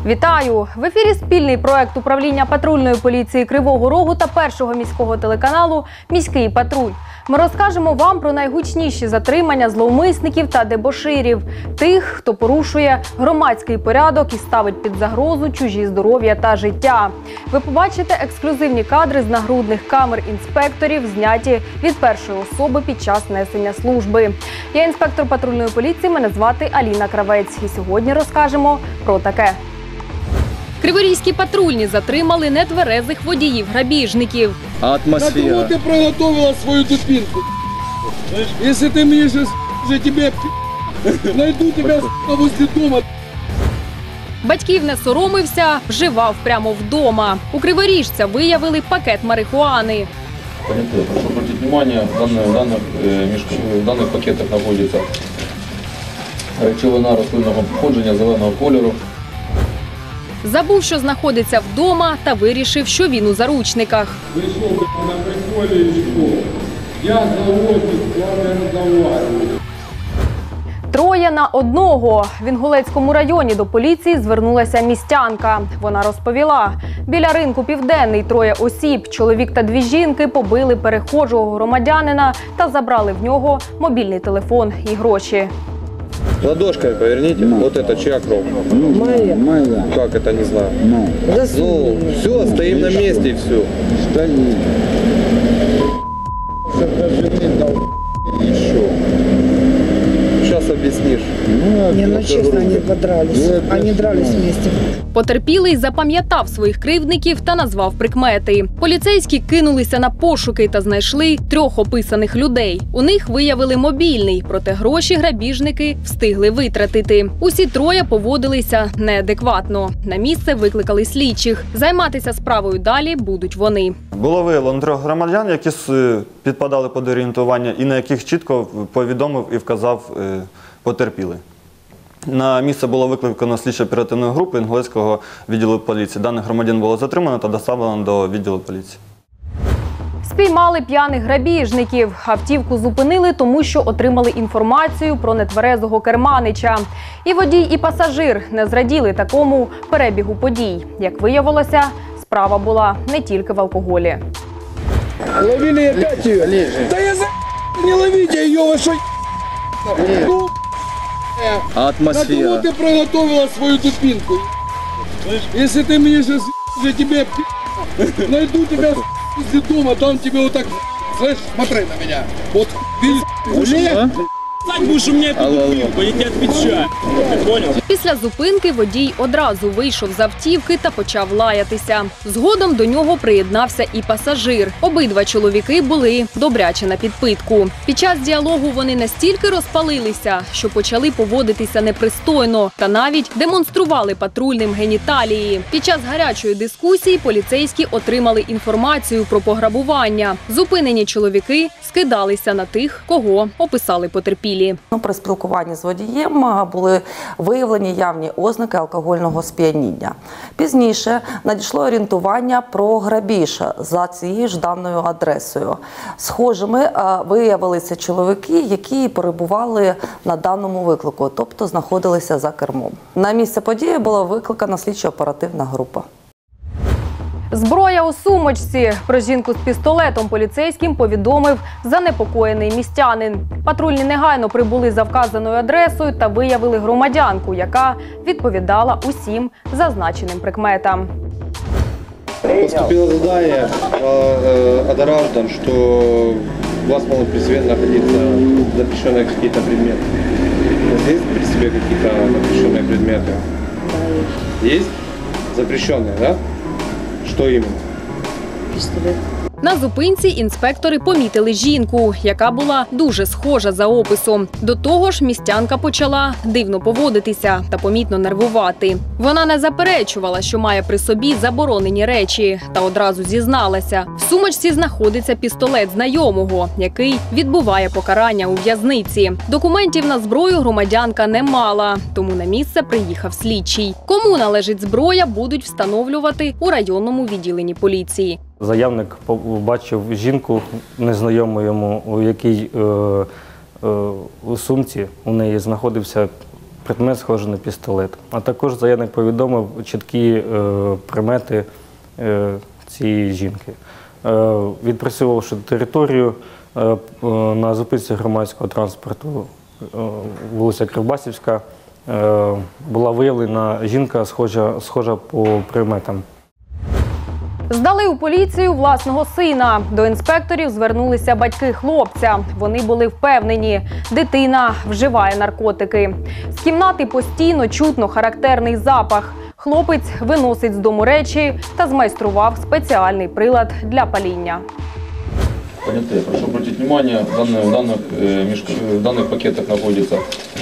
Вітаю! В ефірі спільний проект управління патрульної поліції Кривого Рогу та першого міського телеканалу «Міський патруль». Ми розкажемо вам про найгучніші затримання зловмисників та дебоширів, тих, хто порушує громадський порядок і ставить під загрозу чужі здоров'я та життя. Ви побачите ексклюзивні кадри з нагрудних камер інспекторів, зняті від першої особи під час несення служби. Я інспектор патрульної поліції, мене звати Аліна Кравець. І сьогодні розкажемо про таке. Криворізькі патрульні затримали нетверезих водіїв-грабіжників. Атмосфера. На кого ты приготовила свою дубинку? Если ты мне сейчас за тебя найду тебя возле дома. Батьків не соромився, вживав прямо вдома. У криворіжця виявили пакет марихуани. Прошу обратить внимание, в данных пакетах находится речовина рослинного походження зеленого кольору. Забув, що знаходиться вдома, та вирішив, що він у заручниках. Пришел на приколе и что? Я заводик, с вами разговариваю. 3 на 1. В Інгулецькому районі до поліції звернулася містянка. Вона розповіла, біля ринку «Південний» 3 осіб, чоловік та 2 жінки, побили перехожого громадянина та забрали в нього мобільний телефон і гроші. Ладошкой поверните. Вот это чья кровь? Моя. Моя. Как это, не знаю. Ну, Ну, все, стоим на месте и все. Стоит. Еще. Сейчас объяснишь. Не, ну честно, они подрались. Они дрались вместе. Потерпілий запам'ятав своїх кривдників та назвав прикмети. Поліцейські кинулися на пошуки та знайшли 3 описаних людей. У них виявили мобільний, проте гроші грабіжники встигли витратити. Усі 3 поводилися неадекватно. На місце викликали слідчих. Займатися справою далі будуть вони. Було виявлено 3 громадян, які підпадали під орієнтування і на яких чітко повідомив і вказав потерпілий. На місце було викликано слідчо-оперативної групи Інгулецького відділу поліції. Даних громадян було затримано та доставлено до відділу поліції. Спіймали п'яних грабіжників. Автівку зупинили, тому що отримали інформацію про нетверезого керманича. І водій, і пасажир не зраділи такому перебігу подій. Як виявилося, справа була не тільки в алкоголі. Ловили опять ее? Да я за не ловите ее, вы что? Ну, на Атмосфера. кого ты приготовила свою дубинку? Если ты мне сейчас за тебя найду тебя возле дома, дам тебе вот так, слышь, смотри на меня. Вот, видишь, Будешь у меня эту дубинку, я тебе отвечаю. Ты понял? Після зупинки водій одразу вийшов з автівки та почав лаятися. Згодом до нього приєднався і пасажир. Обидва чоловіки були добряче на підпитку. Під час діалогу вони настільки розпалилися, що почали поводитися непристойно та навіть демонстрували патрульним геніталії. Під час гарячої дискусії поліцейські отримали інформацію про пограбування. Зупинені чоловіки скидалися на тих, кого описали потерпілі. При спілкуванні з водієм були виявлені явні ознаки алкогольного сп'яніння. Пізніше надійшло орієнтування про грабіж за цією ж даною адресою. Схожими виявилися чоловіки, які перебували на даному виклику, тобто знаходилися за кермом. На місце події була викликана слідчо-оперативна група. Зброя у сумочці. Про жінку з пістолетом поліцейським повідомив занепокоєний містянин. Патрульні негайно прибули за вказаною адресою та виявили громадянку, яка відповідала усім зазначеним прикметам. Поступило задание от граждан, что у вас могут при себе находиться запрещенные какие-то предметы. Есть при себе какие-то запрещенные предметы? Есть? Запрещенные, да? Что именно? Пистолет. На зупинці інспектори помітили жінку, яка була дуже схожа за описом. До того ж, містянка почала дивно поводитися та помітно нервувати. Вона не заперечувала, що має при собі заборонені речі, та одразу зізналася. В сумочці знаходиться пістолет знайомого, який відбуває покарання у в'язниці. Документів на зброю громадянка не мала, тому на місце приїхав слідчий. Кому належить зброя, будуть встановлювати у районному відділенні поліції. Заявник побачив жінку незнайому йому, у якій у сумці у неї знаходився предмет схожий на пістолет. А також заявник повідомив чіткі примети цієї жінки. Відпрацьовувавши територію на зупинці громадського транспорту вулиця Кривбасівська, була виявлена жінка, схожа по приметам. Здали у поліцію власного сина. До інспекторів звернулися батьки хлопця. Вони були впевнені, дитина вживає наркотики. З кімнати постійно чутно характерний запах. Хлопець виносить з дому речі та змайстрував спеціальний прилад для паління. Понятые. Прошу обратить внимание, в даних пакетах знаходиться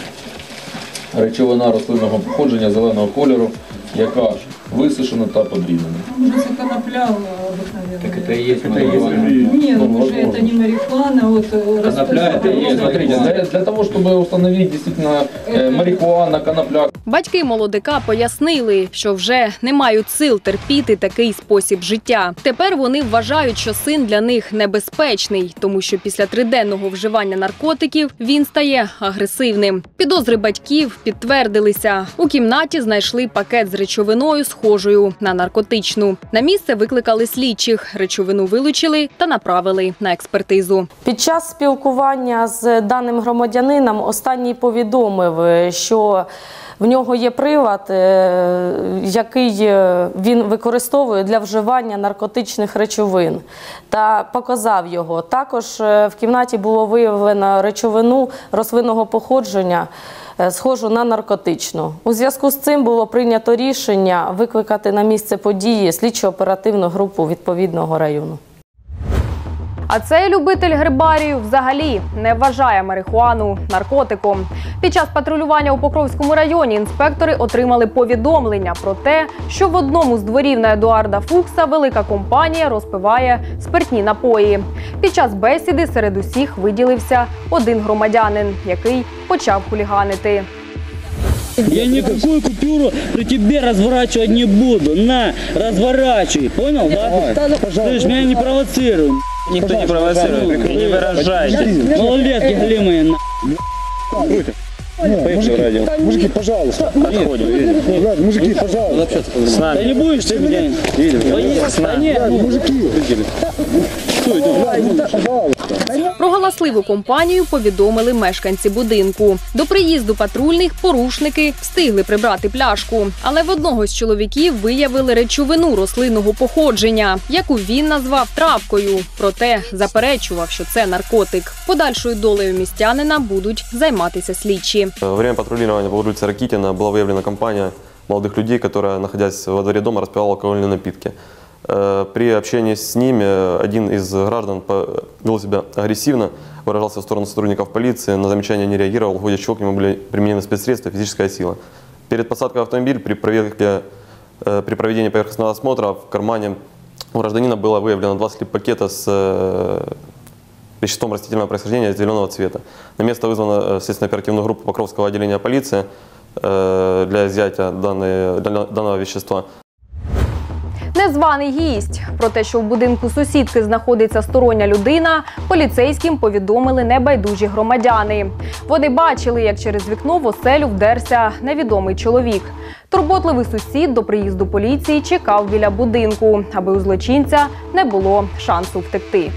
речовина рослинного походження зеленого кольору, яка висушена та подрібнена. Может, это конопля обыкновенная. Так это и есть марихуана. Нет, уже это не марихуана, вот Конопля это и есть. Смотрите, для того, чтобы установить действительно марихуана, конопля. Батьки молодика пояснили, що вже не мають сил терпіти такий спосіб життя. Тепер вони вважають, що син для них небезпечний, тому що після триденного вживання наркотиків він стає агресивним. Підозри батьків підтвердилися. У кімнаті знайшли пакет з речовиною, схожою на наркотичну. На місце викликали слідчих, речовину вилучили та направили на експертизу. Під час спілкування з даним громадянином останній повідомив, що в нього є прилад, який він використовує для вживання наркотичних речовин, та показав його. Також в кімнаті було виявлено речовину рослинного походження, схожу на наркотичну. У зв'язку з цим було прийнято рішення викликати на місце події слідчо-оперативну групу відповідного району. А цей любитель гербарію взагалі не вважає марихуану наркотиком. Під час патрулювання у Покровському районі інспектори отримали повідомлення про те, що в одному з дворів на Едуарда Фукса велика компанія розпиває спиртні напої. Під час бесіди серед усіх виділився один громадянин, який почав хуліганити. Я никакую купюру при тебе разворачивать не буду. На, разворачивай. Понял, да? Слышь, меня не провоцируй. Никто не провоцирует, не выражайтесь. Малолетки голимые, на. Мужики, пожалуйста. Мужики, пожалуйста. Да не будешь ты меня. Да нет, Мужики. Про галасливу компанію повідомили мешканці будинку. До приїзду патрульних порушники встигли прибрати пляшку. Але в одного з чоловіків виявили речовину рослинного походження, яку він назвав травкою. Проте заперечував, що це наркотик. Подальшою долею містянина будуть займатися слідчі. Во время патрулирования по улице Ракитина была выявлена компания молодых людей, которая, находясь во дворе дома, распивала алкогольные напитки. При общении с ними один из граждан вел себя агрессивно, выражался в сторону сотрудников полиции, на замечания не реагировал, в ходе чего к нему были применены спецсредства, физическая сила. Перед посадкой в автомобиль при проведении поверхностного осмотра в кармане у гражданина было выявлено 2 слип-пакета с веществом растительного происхождения зеленого цвета. На место вызвана следственно-оперативную группу Покровского отделения полиции для изъятия данного вещества. Незваний гість. Про те, що в будинку сусідки знаходиться стороння людина, поліцейським повідомили небайдужі громадяни. Вони бачили, як через вікно в оселю вдерся невідомий чоловік. Турботливий сусід до приїзду поліції чекав біля будинку, аби у злочинця не було шансу втекти.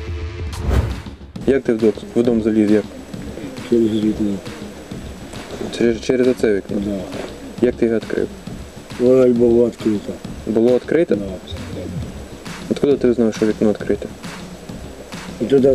Як ти в дом заліз? Як? Через вікно. Через оце вікно? Да. Як ти його відкрив? Воно й було відкрито. Було відкрите? Да. Откуда ти знаєш, що вікно відкрите? І туди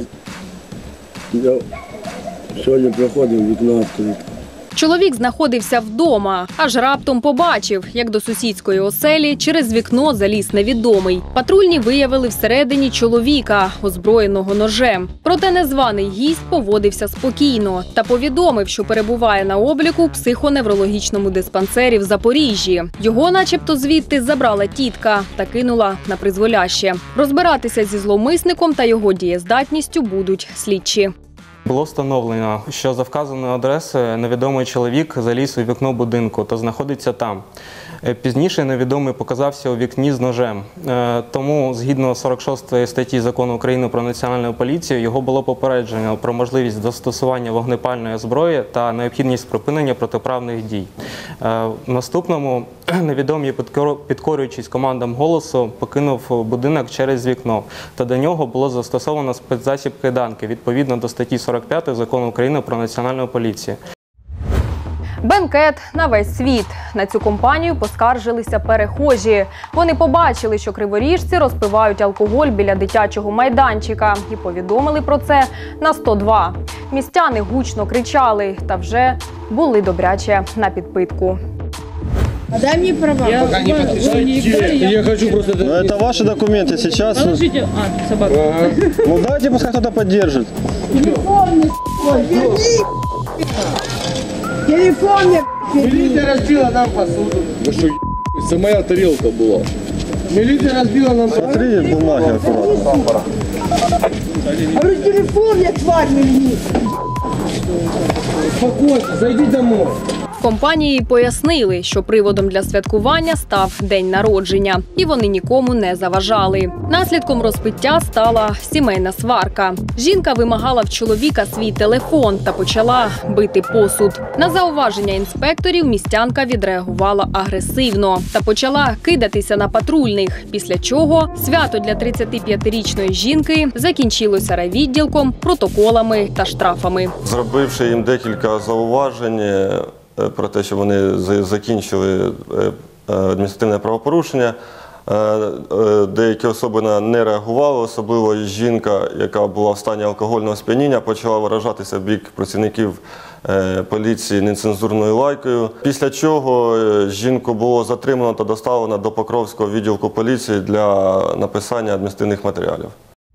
я сьогодні приходив, вікно відкрите. Чоловік знаходився вдома, аж раптом побачив, як до сусідської оселі через вікно заліз невідомий. Патрульні виявили всередині чоловіка, озброєного ножем. Проте незваний гість поводився спокійно та повідомив, що перебуває на обліку в психоневрологічному диспансері в Запоріжжі. Його начебто звідти забрала тітка та кинула на призволяще. Розбиратися зі зловмисником та його дієздатністю будуть слідчі. Було встановлено, що за вказаною адресою невідомий чоловік заліз у вікно будинку та знаходиться там. Пізніше невідомий показався у вікні з ножем. Тому, згідно 46 статті Закону України про національну поліцію, його було попереджено про можливість застосування вогнепальної зброї та необхідність припинення протиправних дій. В наступному невідомий, підкорюючись командам голосу, покинув будинок через вікно, та до нього було застосовано спецзасіб кайданки відповідно до статті 45 Закону України про національну поліцію. Бенкет на весь світ. На цю компанію поскаржилися перехожі. Вони побачили, що криворіжці розпивають алкоголь біля дитячого майданчика і повідомили про це на 102. Містяни гучно кричали та вже були добряче на підпитку. А дай мне права. Я хочу просто... Это ваши документы сейчас. Положите, собаку. Ну дайте, пускай кто-то поддержит. Телефон мне, верни. Телефон мне, Милиция разбила нам посуду. Да что, это моя тарелка была. Милиция разбила нам... Смотри, бумаги аккуратно. а говорю, телефон мне, тварь, верни. Успокойся, зайди домой. В компанії пояснили, що приводом для святкування став день народження, і вони нікому не заважали. Наслідком розпиття стала сімейна сварка. Жінка вимагала в чоловіка свій телефон та почала бити посуд. На зауваження інспекторів містянка відреагувала агресивно та почала кидатися на патрульних, після чого свято для 35-річної жінки закінчилося райвідділком, протоколами та штрафами. Зробивши їм декілька зауважень про те, що вони закінчили адміністративне правопорушення, деякі особи не реагували, особливо жінка, яка була в стані алкогольного сп'яніння, почала виражатися в бік працівників поліції нецензурною лайкою. Після чого жінку було затримано та доставлено до Покровського відділку поліції для написання адміністративних матеріалів.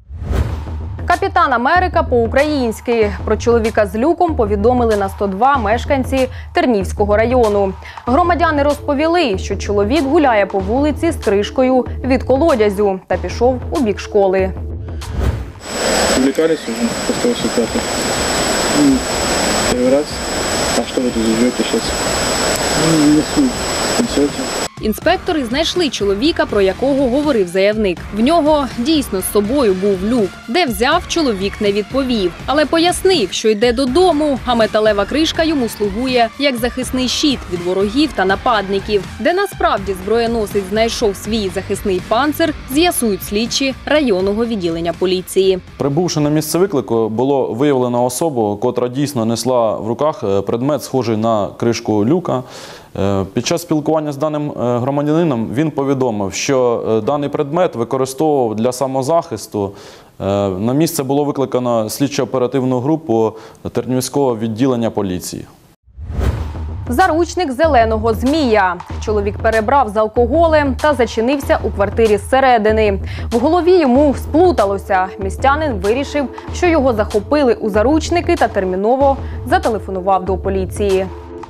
Капітан Америка по-українськи. Про чоловіка з люком повідомили на 102 мешканці Тернівського району. Громадяни розповіли, що чоловік гуляє по вулиці з кришкою від колодязю та пішов у бік школи. Увлекались уже после ситуации? Первый раз? А что вы тут живете сейчас? Несу. Несете? Інспектори знайшли чоловіка, про якого говорив заявник. В нього дійсно з собою був люк. Де взяв, чоловік не відповів. Але пояснив, що йде додому, а металева кришка йому слугує як захисний щит від ворогів та нападників. Де насправді зброєносець знайшов свій захисний панцир, з'ясують слідчі районного відділення поліції. Прибувши на місце виклику, було виявлено особу, котра дійсно несла в руках предмет, схожий на кришку люка. Під час спілкування з даним громадянином він повідомив, що даний предмет використовував для самозахисту. На місце було викликано слідчо-оперативну групу Тернівського відділення поліції. Заручник зеленого змія. Чоловік перебрав з алкоголем та зачинився у квартирі зсередини. В голові йому сплуталося. Містянин вирішив, що його захопили у заручники та терміново зателефонував до поліції.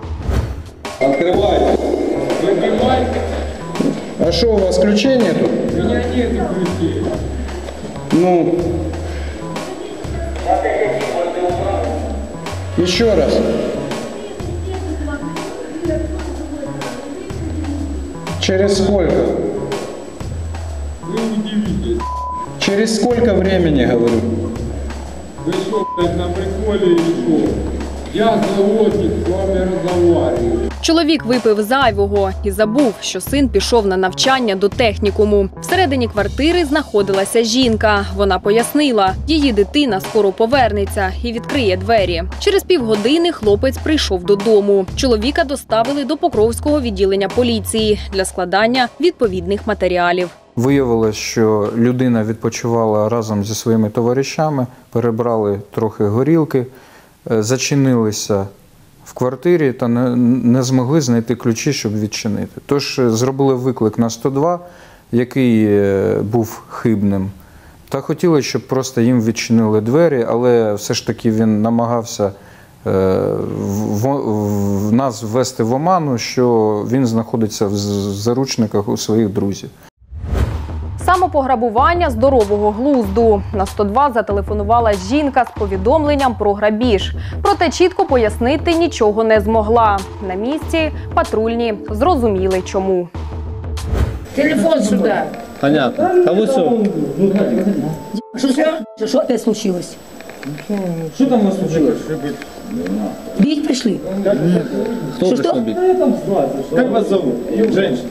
Открывай. Выпивай. А что, у вас ключей нету? У меня нету ключей. Ну. Еще раз. Через сколько? Вы удивитесь. Через сколько времени, говорю? Вы что, блядь, на приколе или что? Я заводник, с вами разговариваю. Чоловік випив зайвого і забув, що син пішов на навчання до технікуму. Всередині квартири знаходилася жінка. Вона пояснила, її дитина скоро повернеться і відкриє двері. Через півгодини хлопець прийшов додому. Чоловіка доставили до Покровського відділення поліції для складання відповідних матеріалів. Виявилось, що людина відпочивала разом зі своїми товаришами, перебрали трохи горілки, зачинилися в квартирі та не змогли знайти ключі, щоб відчинити. Тож зробили виклик на 102, який був хибним. Та хотіли, щоб просто їм відчинили двері, але все ж таки він намагався нас ввести в оману, що він знаходиться в заручниках у своїх друзів. Самопограбування здорового глузду. На 102 зателефонувала жінка з повідомленням про грабіж. Проте чітко пояснити нічого не змогла. На місці патрульні зрозуміли чому. Телефон сюда. Понятно. А вы Что опять случилось? Что там у вас случилось? Бить пришли? Кто пришел бить? Как вас зовут? Женщина.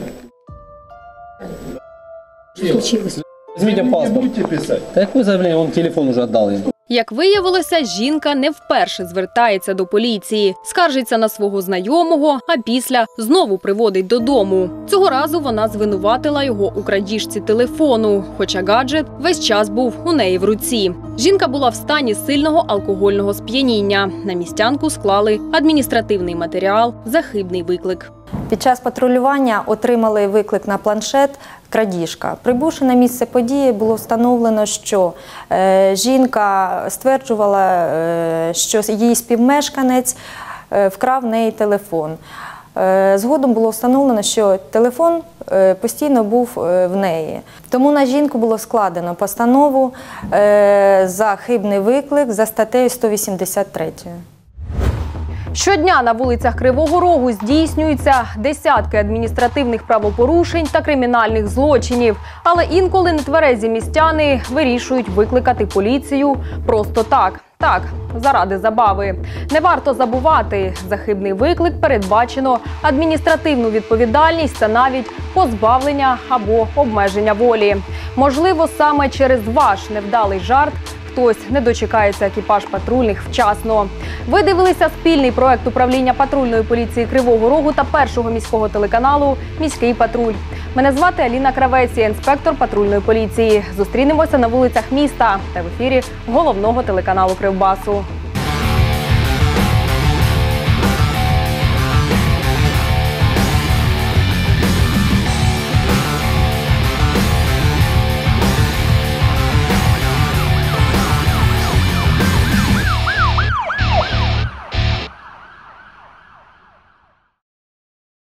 Что случилось? Возьмите паспорт. Будете писать. Так вы заявление, он телефон уже отдал им. Як виявилося, жінка не вперше звертається до поліції, скаржиться на свого знайомого, а після знову приводить додому. Цього разу вона звинуватила його у крадіжці телефону, хоча гаджет весь час був у неї в руці. Жінка була в стані сильного алкогольного сп'яніння. На містянку склали адміністративний матеріал за хибний виклик. Під час патрулювання отримали виклик на планшет «Крадіжка». Прибувши на місце події, було встановлено, що жінка стверджувала, що її співмешканець вкрав в неї телефон. Згодом було встановлено, що телефон постійно був в неї. Тому на жінку було складено постанову за хибний виклик за статтею 183. Щодня на вулицях Кривого Рогу здійснюються десятки адміністративних правопорушень та кримінальних злочинів. Але інколи нетверезі містяни вирішують викликати поліцію просто так. Так, заради забави. Не варто забувати, за хибний виклик передбачено адміністративну відповідальність та навіть позбавлення або обмеження волі. Можливо, саме через ваш невдалий жарт хтось не дочекається екіпаж патрульних вчасно. Ви дивилися спільний проект управління патрульної поліції Кривого Рогу та першого міського телеканалу «Міський патруль». Мене звати Аліна Кравець, я інспектор патрульної поліції. Зустрінемося на вулицях міста та в ефірі головного телеканалу Кривбасу.